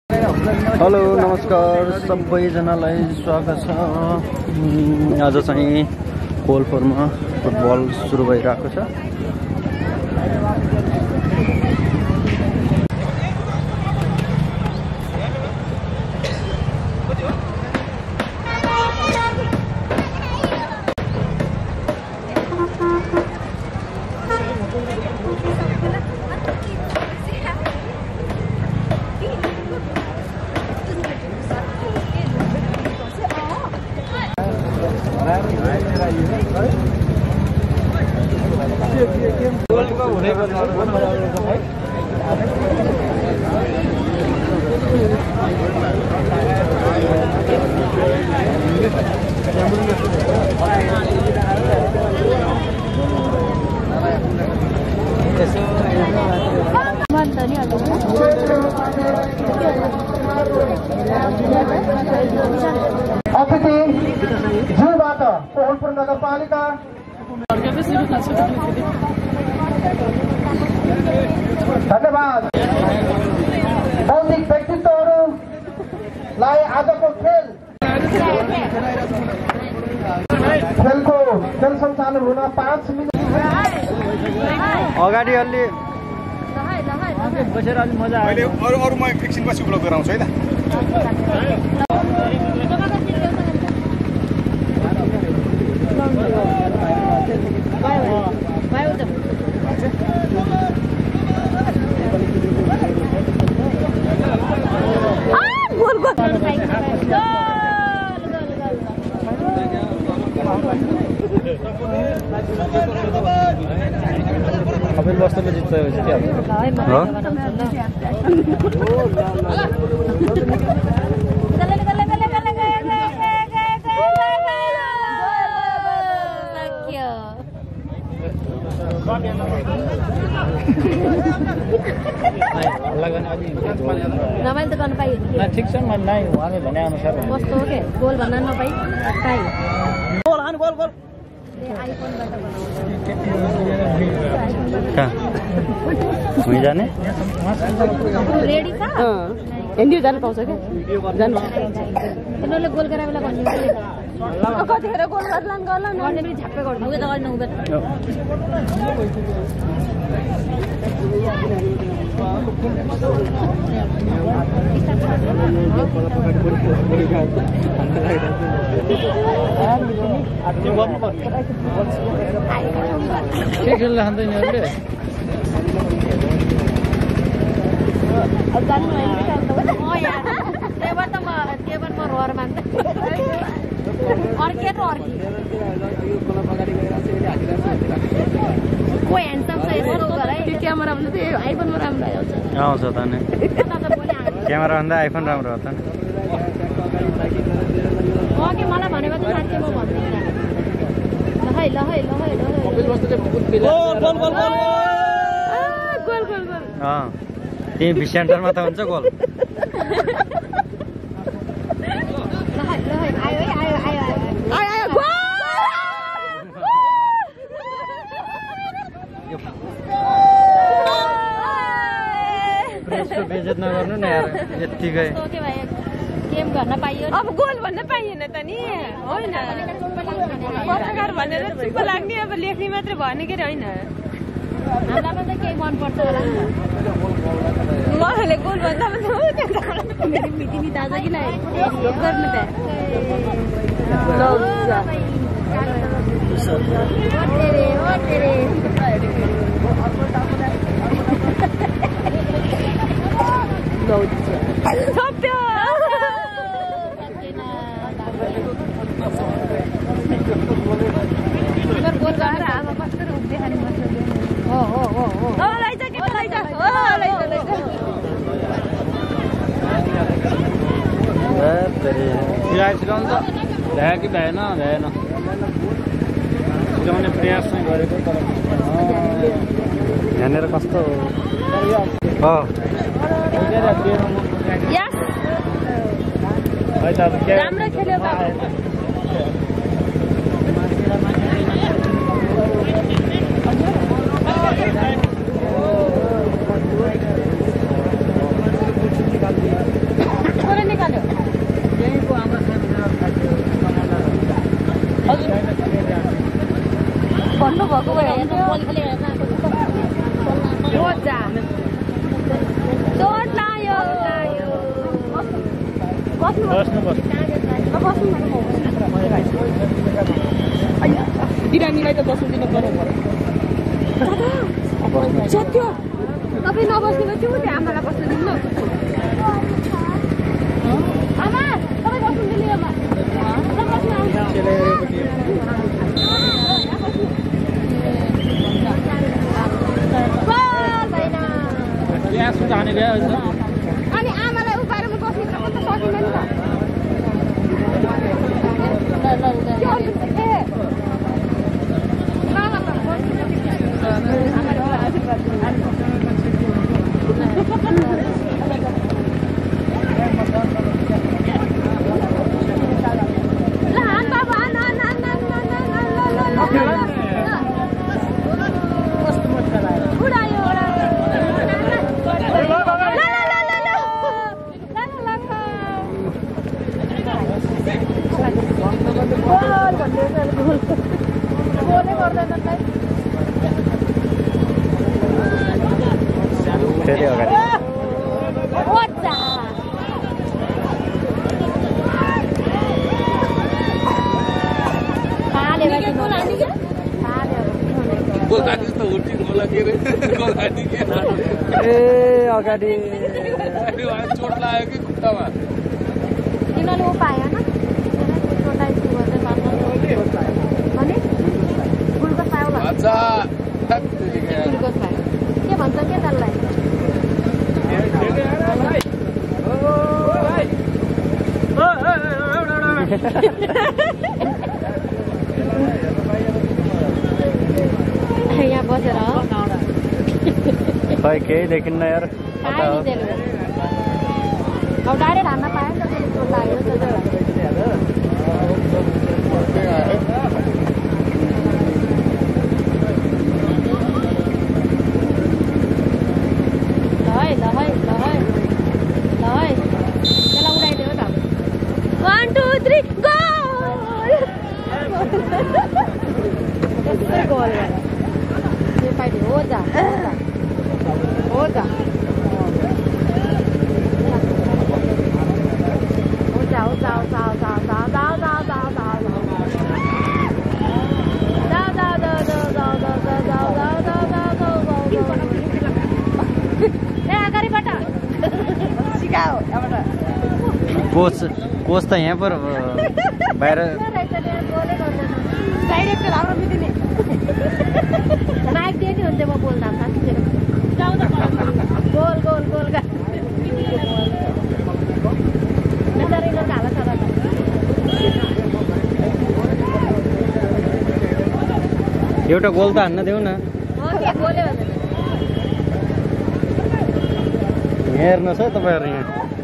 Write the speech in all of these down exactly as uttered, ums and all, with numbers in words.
Hello नमस्कार सबैजनालाई स्वागत छ। आज चाहिँ कोलपुरमा फुटबल सुरु भइरहेको छ। अतिथि ज्यूबाट कोहलपुर नगरपालिका धन्यवाद। बौद्धिक व्यक्तित्वहरूलाई आजको खेल खेलको खेल सञ्चालन हुन पाँच मिनट अगाडि अलि बसेर अलि मजा आयो। अरू अरू म एकछिन पछि उपलब्ध गराउँछु है त। कपिल वस्तुले जित्छ रमाइलो त गर्न पाइयो ठिक छ। नै उहाँले भने अनुसार कस्तो हो के गोल भन्न नपाइ पाइ गोल हान गोल गोल कहाँ हुँ जाने रेडी छ हिन्दी जानु पाउँछ क्या जानु उनीहरूले गोल गराए बेला भन्नु कतिखेर गोल गर्ला गर्ला गर्ने पनि झ्याप्पै गर्नु उयो त गर्नु उयो के खेल्न खाँदैन यिनीहरूले त्यहाँबाट त म त्यहाँबाट म रहर मान्छ अर्के र अर्की को ह्यान्डसम छ यस्तो गर है। क्यामेरा भन्दा चाहिँ आइफोनमा राम्रो आउँछ आउँछ त नि क्यामेरा भन्दा आइफोन राम्रो हो त नि। अघि मलाई भनेको त साँच्चै म भन्दिनँ ल है ल है ल है ल है गोल गोल गोल अँ तिमी भिस सेन्टरमा त हुन्छ गोल। ल है ल है आयो है आयो आयो आयो आयो आयो गोल प्रेसको बेइज्जत नगर्नु न यार यत्तिकै के भयो गेम गर्न पाइयो अब गोल भन्न पाइएन त नि होइन पत्रकार भनेर चुप्प लाग्ने अब लेख्ने मात्र भन्ने के होइन हामीलाई पनि त केही मनपर्छ होला नि उहाँले गोल भन्दा त मिटिनी ताजा कि नै गर्नु त गोल गरेर आमा कस्तो उठ्दै खाने मस्त हो हो हो हो लैजा के लैजा हो लैजा लैजा सिकाउनु त भ्या कि भएन भएन सिकाउने प्रयास चाहिँ गरेको तर यहाँनिर कस्तो हो यस राम्रो खेल्यो बाबु भन्नुभएको भए मजा चोट लाग्यो बस्नु बस्नु बिरामीलाई त बस्नु दिनु पर्यो सत्य तपाईँ नबस्नु भएपछि उठे आमालाई बस्नु दिनु आमा तपाईँ बस्नु दिनु आमा अनि आमालाई उपाएर बस्नु त सकिँदैन फेरि अगाडि ए अगाडि चोट लाग्यो कि खुट्टामा तिमीले ऊ पायो न गुलकोस पायो होला गुलकोस पायो के भन्छ के त्यसलाई यहाँ बसेर खै केही देखिन्न यार अब डाइरेक्ट हान्न पायो नि त चोट लाग्यो कोच कोच त यहाँ पर बाहिर माइक दिए नि हुन्थ्यो म बोल्दा गोल गोल गोल एउटा गोल त हान्न देऊ न हेर्नुहोस् है तपाईँहरू यहाँ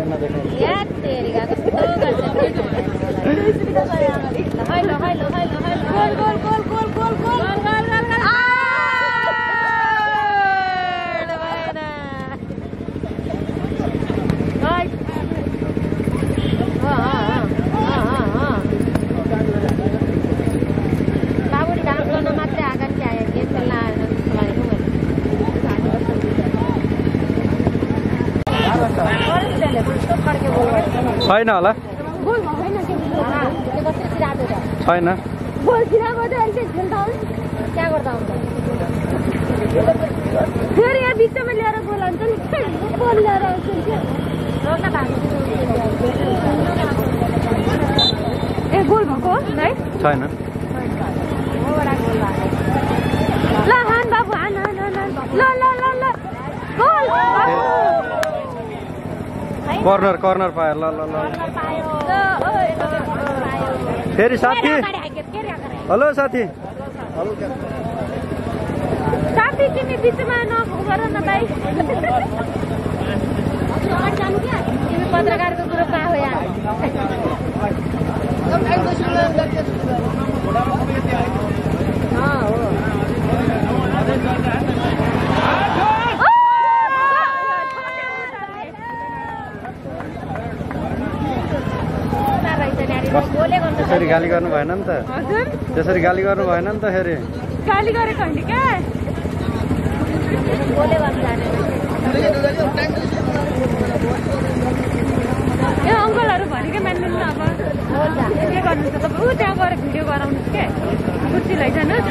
छैन होला छैन फेरि यहाँ बिचमा ल्याएर गोल हान्छ नि गोल ल्याएर ए गोल भएको है छैन ल हान बाबु हान हान हान ल ल ल ल गोल कर्नर कर्नर पायो ल ल ल फेरि साथी हेलो साथी साथी तिमी बिचमा नगर न भाइ तिमी पत्रकारको कुरो पायो यहाँ त्यसरी गाली गर्नु भएन नि त त्यसरी गाली गर्नु भएन नि त फेरि गाली गरेको होइन क्या बोले भने जाने ए अङ्कलहरू भनेकै मान्दैन अब के गर्नुहुन्छ तपाईँ ऊ त्यहाँ गएर भिडियो गराउनुहोस् के कुर्सी लैजानुहोस्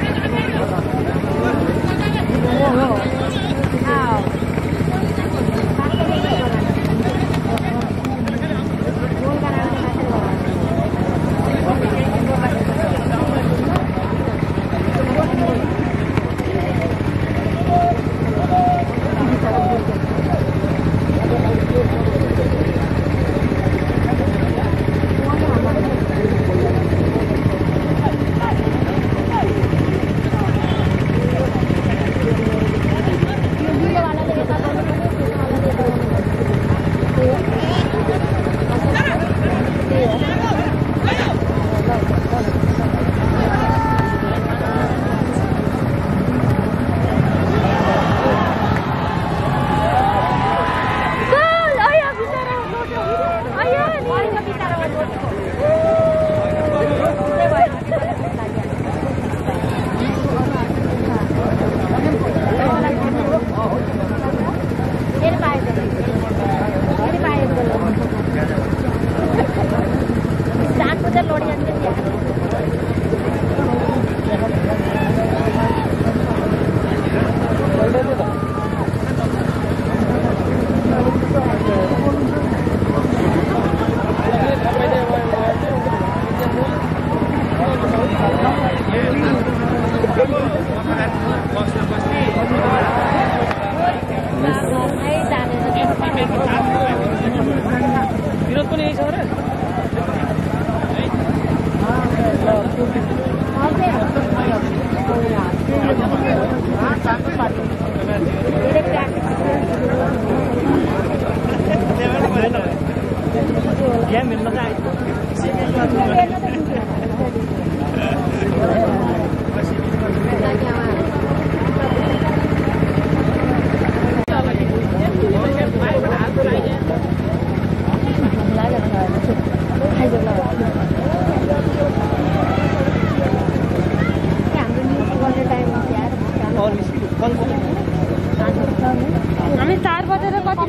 हामी चार बजेर कति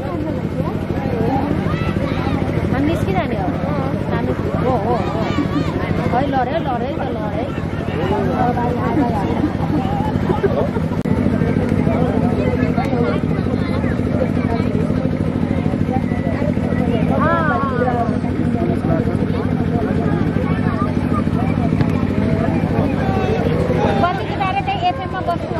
हामी निस्किजाने हो हामी हो हो है लडे लडे त लडे कतिको डाइरेक्ट एफएममा बस्नु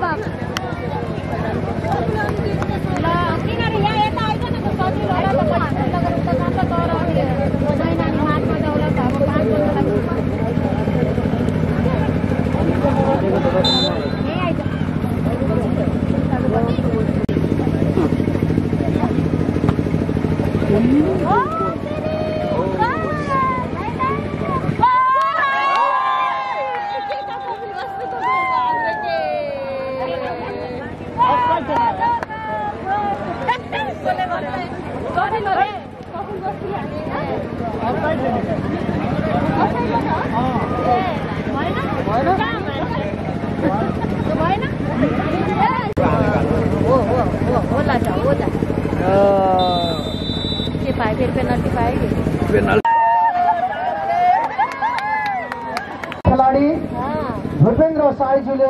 खिलाडी भूपेन्द्र साईजीले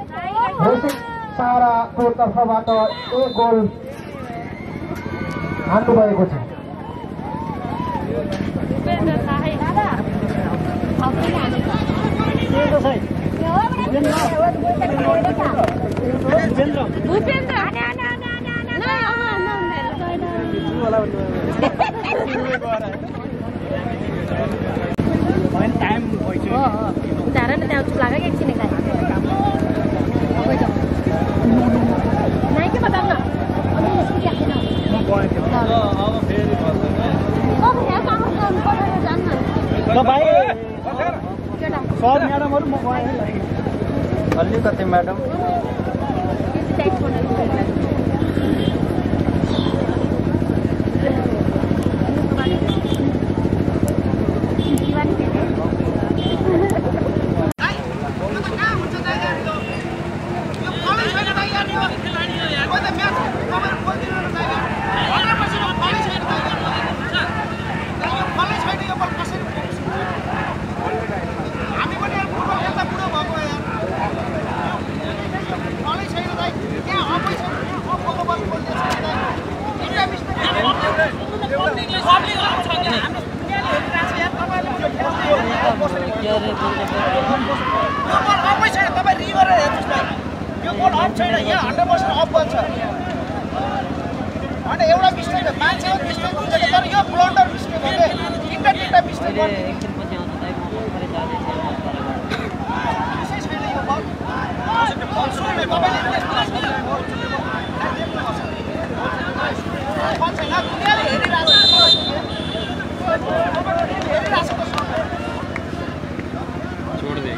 साराको तर्फबाट एक गोल हान्नुभएको छ। Udaran na tayo tulaga kaya sinigay. Okay daw. Naik ke madam na? Ano yung siya kina? अब फेरि Oh, kaya kamu kamu kau dah jangan. ल भाइ Kena. सर म्याडमहरु म गएँ अलिकति madam Kita take phone lagi. Iwan एउटा mistake मान्छेको mistake हुन्छ तर यो ब्लन्डर मिस्टेक हो के तिनटा तिनटा मिस्टेक हो विशेष गरी यो बल सुन्नु तपाईले भन्छ न दुनियाले हेरिरहेको छ छोड दे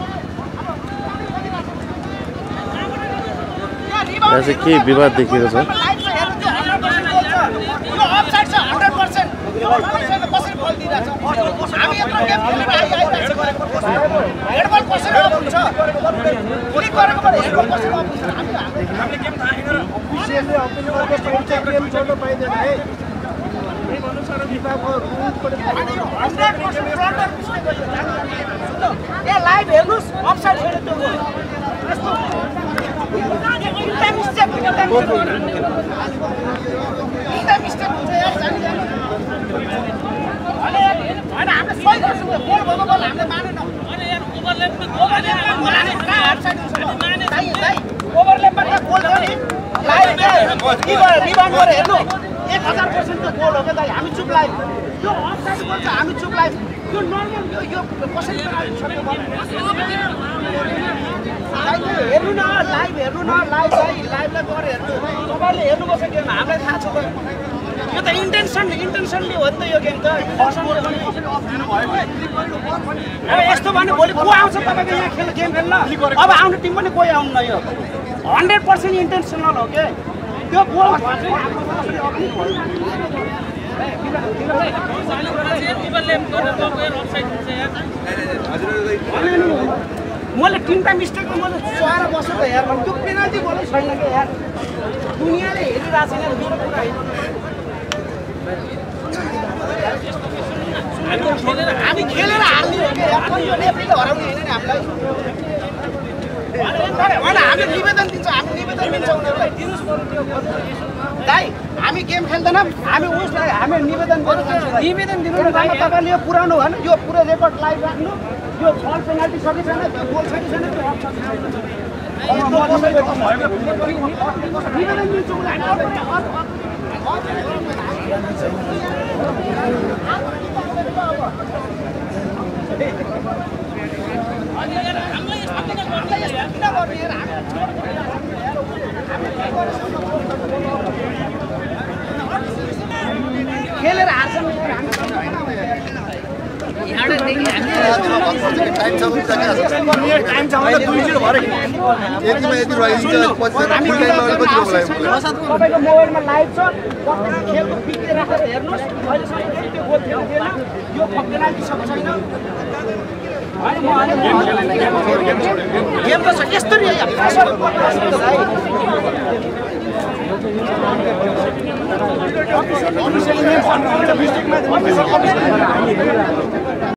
ऐसे के विवाद देखिरहेको छ लाइभ हेर्नुस् अफसाइड खेल्नु हेर्नु एक हजार पर्सेन्ट त गोल हो क्या दाइ हामी चुप लाग्यो यो अफसाइड बोल्छ हामी चुप लाग्यो यो नर्मल यो पर्सेन्ट हेर्नु न लाइभ हेर्नु न लाइभ लाइभलाई गएर हेर्नु तपाईँले हेर्नुपर्छ गेम हामीलाई थाहा छ यो त इन्टेन्सन इन्टेन्सनली हो नि त यो गेम त अब यस्तो भने भोलि को आउँछ तपाईँको यहाँ खेल गेम खेल्न अब आउने टिम पनि कोही आउनु न यो हन्ड्रेड पर्सेन्ट इन्टेन्सनल हो के त्यो गोल मैले तिनवटा मिस्टेकमा मैले सुहाएर बसेँ त यार त्यो पेनाल्टी गोलै छैन क्या यार दुनियाँले हेरिरहेको छैन मेरो कुरा हामी खेलेर हाल्ने हो क्या यो रेफ्रीले हराउने होइन नि हामीलाई होइन हामी निवेदन दिन्छौँ हामी निवेदन दिन्छौँ उनीहरूलाई दाइ हामी गेम खेल्दैनौँ हामी उसलाई हामी निवेदन निवेदन दिनु तपाईँले यो पुरानो होइन यो पुरो रेकर्ड लाइभ राख्नु यो फल पेनाल्टी छ कि छैन त्यो गोल छ कि छैन निवेदन दिन्छौँ खेलेर हार्छन् तपाईँको मोबाइलमा लाइभ छ खेलको पिकले राखेर हेर्नुहोस् अहिलेसम्म त्यो गोल खेल्दैन यो पेनाल्टी छ छैन गेम त छ यस्तो नि प्रेसर